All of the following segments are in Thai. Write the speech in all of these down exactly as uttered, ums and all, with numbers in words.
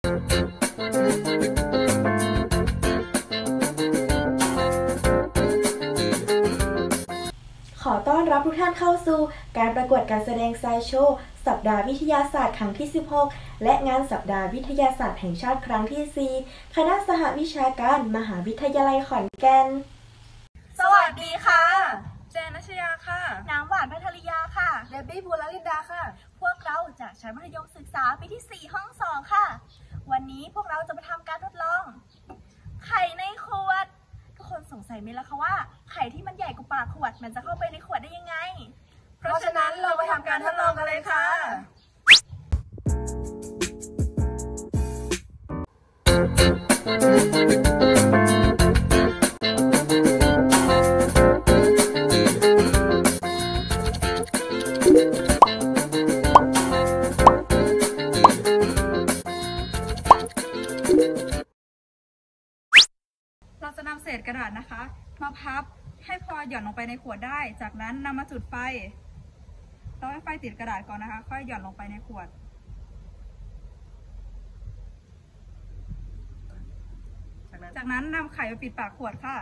ขอต้อนรับทุกท่านเข้าสู่การประกวดการแสดงไซโชว์สัปดาห์วิทยาศาสตร์ครั้งที่สิบหกและงานสัปดาห์วิทยาศาสตร์แห่งชาติครั้งที่สี่คณะสหวิชาการมหาวิทยาลัยขอนแก่นสวัสดีค่ะเจนนัชยาค่ะน้ำหวานพัทริยาค่ะเดบบี้บูลลินดาค่ะพวกเราจากชั้นมัธยมศึกษาปีที่สี่ห้องสองค่ะวันนี้พวกเราจะมาทำการทดลองไข่ในขวดทุกคนสงสัยไหมล่ะคะว่าไข่ที่มันใหญ่กว่าปากขวดมันจะเข้าไปในขวดได้ยังไงเพราะฉะนั้นเราไปทำการทดลองกันเลยค่ะเราจะนำเศษกระดาษนะคะมาพับให้พอหย่อนลงไปในขวดได้จากนั้นนำมาจุดไฟเราให้ไฟติดกระดาษก่อนนะคะค่อยหย่อนลงไปในขวดจากนั้นนำไข่ไปปิดปากขวดค่ะ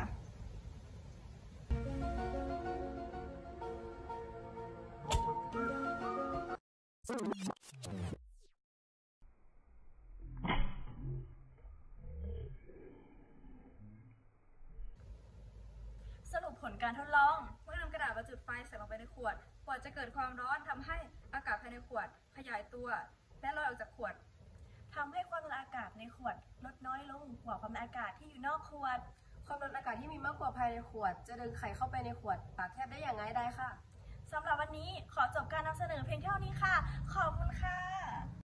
สรุปผลการทดลองเมื่อนำกระดาษมาจุดไฟใส่ลงไปในขวดขวดจะเกิดความร้อนทำให้อากาศภายในขวดขยายตัวและลอยออกจากขวดทำให้ความดันอากาศในขวดลดน้อยลงกว่าความดันอากาศที่อยู่นอกขวดความดันอากาศที่มีมากกว่าภายในขวดจะดึงไข่เข้าไปในขวดปากแคบได้อย่างง่ายดายค่ะสำหรับวันนี้ขอจบการนำเสนอเพียงเท่านี้ค่ะขอบคุณค่ะ